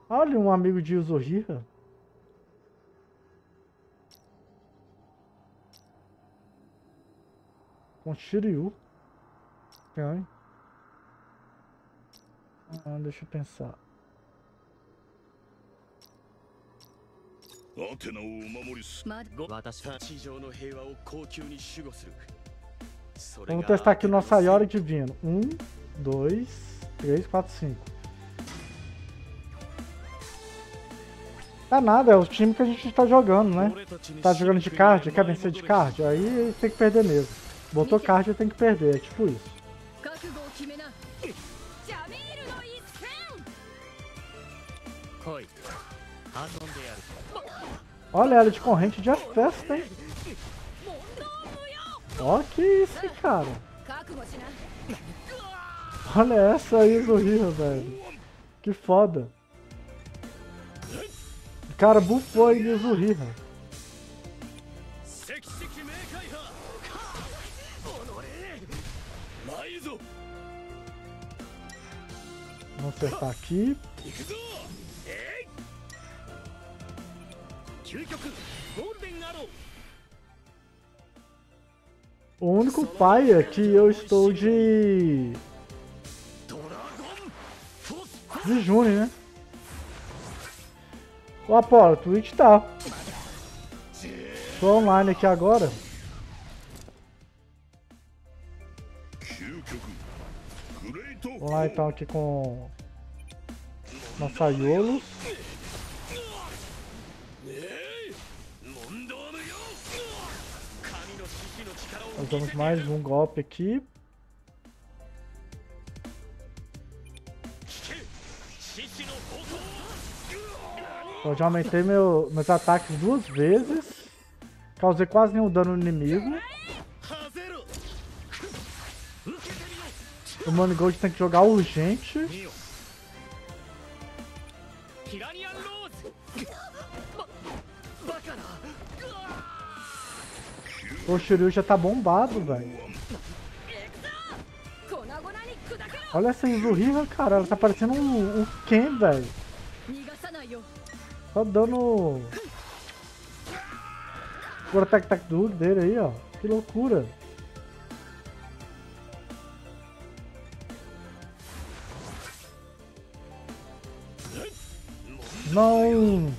Olha, um amigo de Yuzuriha. Com Shiryu. Ai. Deixa eu pensar. アテナをお守りす。私は地上の平和を高級に守護する。 Vamos testar aqui o nosso Ayori Divino. 1, 2, 3, 4, 5. Tá nada, é o time que a gente tá jogando, né? Tá jogando de card, quer vencer de card? Aí tem que perder mesmo. Botou card, tem que perder, é tipo isso. Olha ela de corrente de festa, hein? Ó, que isso, cara. Olha essa aí do Rio, velho. Que foda. O cara bufou aí no Yuzuriha. Vamos acertar aqui. O único paia que eu estou de Juni, né? O Apollo, Twitch tá. Tô online aqui agora. Vamos lá então aqui com nossa Iolos. Nós damos mais um golpe aqui. Eu já aumentei meus ataques 2 vezes. Causei quase nenhum dano no inimigo. O Manigold tem que jogar urgente. O Shiryu já tá bombado, velho. Olha essa Yuzuriha, cara. Ela tá parecendo um Ken, velho. Só dando o ataque duro dele aí, ó. Que loucura. Não.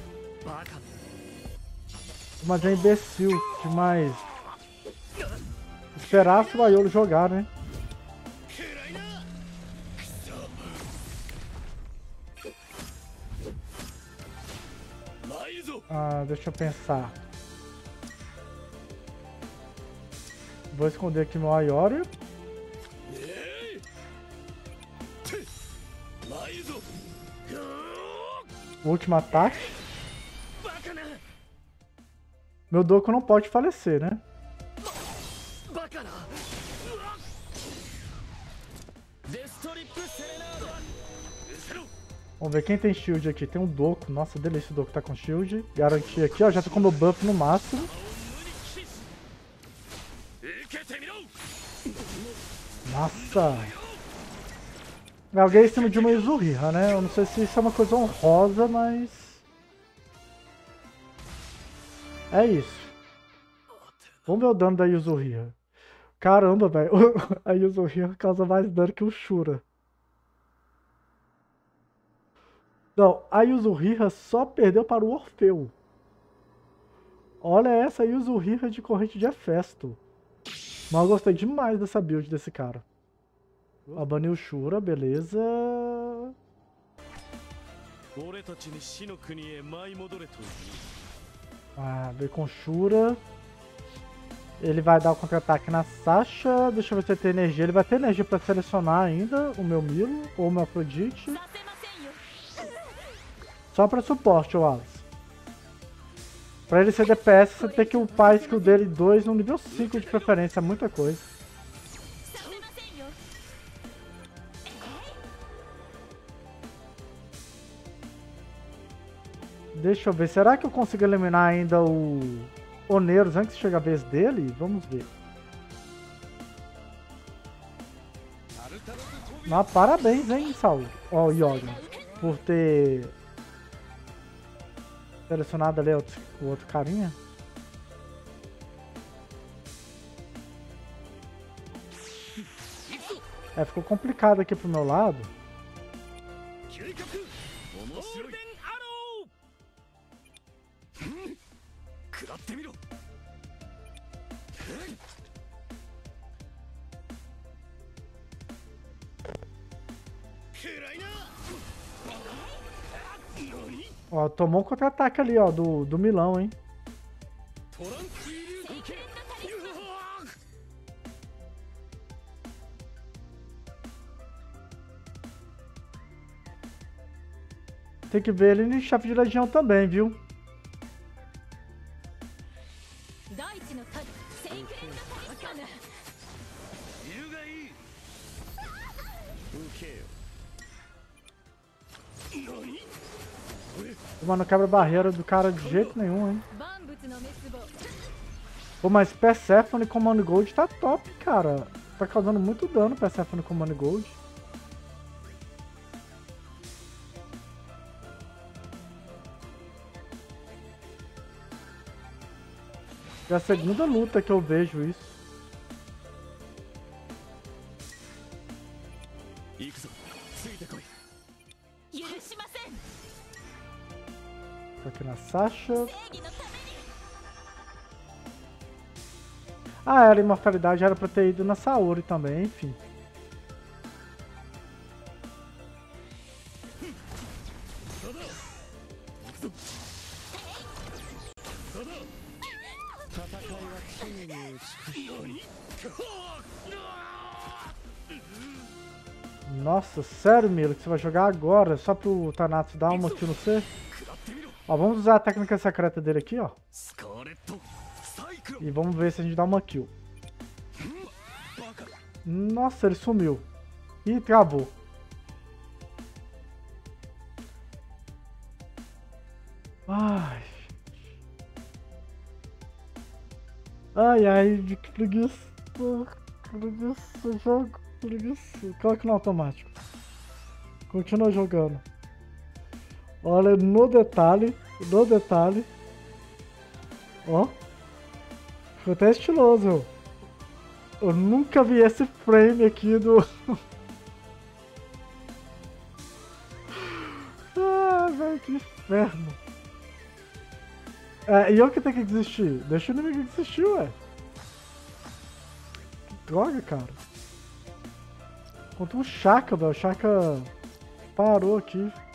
Mas é imbecil demais. Esperasse o Aiolo jogar, né? Deixa eu pensar. Vou esconder aqui meu Ayori. Último ataque. Meu Doku não pode falecer, né? Vamos ver quem tem shield aqui. Tem um Doku. Nossa, delícia, o Doku tá com shield. Garanti aqui, ó. Já tô com meu buff no máximo. Nossa. Alguém em cima de uma Yuzuriha, né? Eu não sei se isso é uma coisa honrosa, mas... é isso. Vamos ver o dano da Yuzuriha. Caramba, velho. A Yuzuriha causa mais dano que o Shura. Não, a Yuzuriha só perdeu para o Orfeu. Olha essa Yuzuriha de corrente de Hefesto. Mas eu gostei demais dessa build desse cara. Baniu o Shura, beleza. Veio com Shura. Ele vai dar o contra-ataque na Sasha. Deixa eu ver se ele tem energia. Ele vai ter energia para selecionar ainda o meu Milo ou o meu Afrodite. Só para suporte, Wallace. Para ele ser DPS, você tem que upar a skill dele 2 no nível 5 de preferência. É muita coisa. Deixa eu ver. Será que eu consigo eliminar ainda o Oneiros antes de chegar a vez dele? Vamos ver. Mas parabéns, hein, Saul? Ó, o Yoga. Por ter Selecionado ali o outro carinha. É, ficou complicado aqui pro meu lado. Ó, tomou um contra-ataque ali, ó, do Milão, hein? Tem que ver ele em chefe de legião também, viu? Mas não quebra a barreira do cara de jeito nenhum, hein? Pô, mas Persephone Command Gold tá top, cara. Tá causando muito dano Persephone Command Gold. É a segunda luta que eu vejo isso. Tô aqui na Sasha. Ah, era imortalidade, era pra ter ido na Saori também, enfim. Nossa, sério, Milo, que você vai jogar agora só pro Thanatos dar uma kill no C? Ó, vamos usar a técnica secreta dele aqui, ó. E vamos ver se a gente dá uma kill. Nossa, ele sumiu. Ih, travou. Ai. Ai, ai, de preguiça. Preguiça, jogo. Preguiça. Coloca no automático. Continua jogando. Olha no detalhe. No detalhe. Ó. Ficou até estiloso. Eu nunca vi esse frame aqui do... Ah, velho, que inferno. É, e eu que tenho que desistir. Deixa o inimigo desistir, ué. Que droga, cara. Contra um Shaka, velho. O Shaka parou aqui.